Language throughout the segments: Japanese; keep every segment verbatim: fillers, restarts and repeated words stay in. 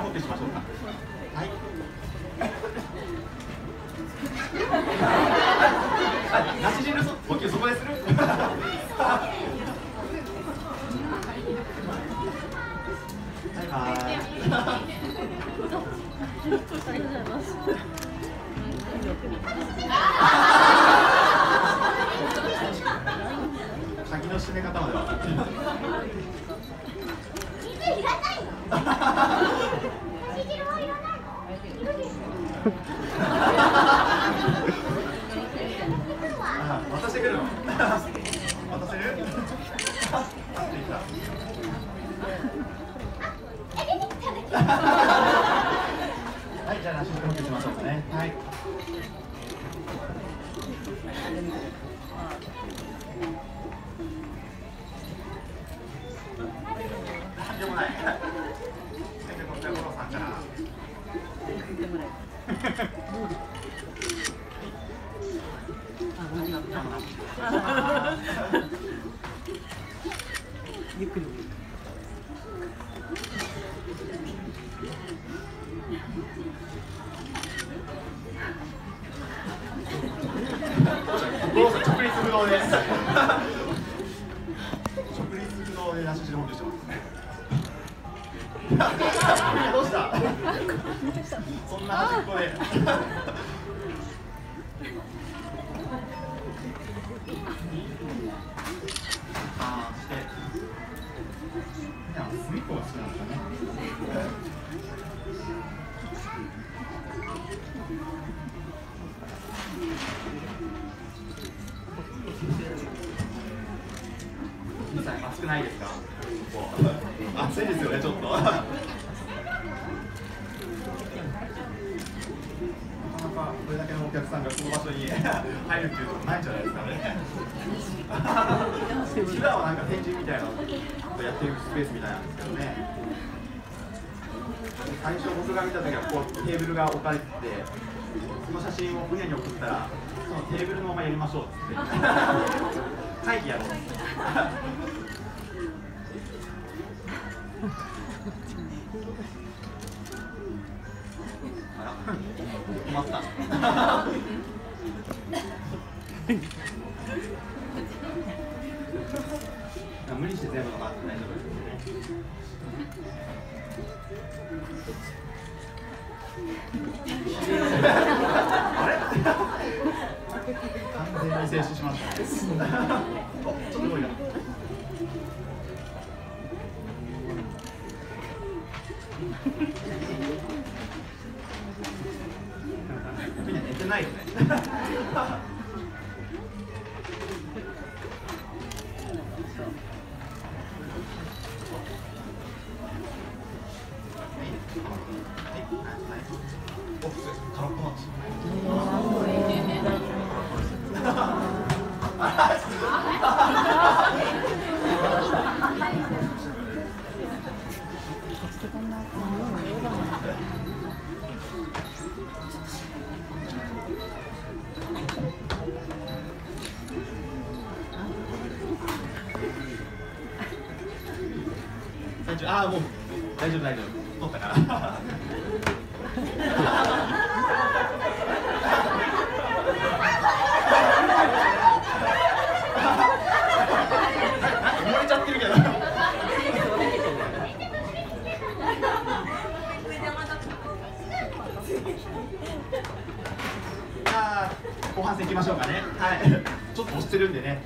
呼吸しましょうか。はい。なし汁呼吸そこでする。バイバイ。鍵の締め方まで分かってる。渡してくるの？渡せる？はい、じゃあ梨の呼吸しましょうかね。はい。なんでもない。せっかくの五郎さんから。ゆっくり。五郎さん直立不動で。直立不動で梨汁補給してます。どうした？そんな端っこで。ああ、して。隅っこが好きなんですかね。皆さん暑くないですか？暑いですよね、ちょっと。なかなかこれだけのお客さんがこの場所に入るっていうのはないんじゃないですかね。普段はなんか展示みたいなのをやっていくスペースみたいなんですけどね。最初僕が見た時はこうテーブルが置かれてて、その写真を船に送ったらそのテーブルのままやりましょうっつって会議やろうっつって。あら、困った。無理して全部のが大丈夫ですね。あれ？完全に静止しましたね。お、ちょっと無理だ。みんな寝てないよね。空っぽなんですよ。ああ、もう大丈夫大丈夫、取ったから。漏れちゃってるけど。じゃあ後半戦行きましょうかね。はい。ちょっと押してるんでね。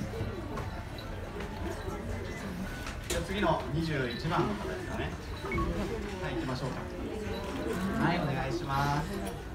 次のにじゅういちばんの方ですかね。はい、行きましょうか。はい、お願いします。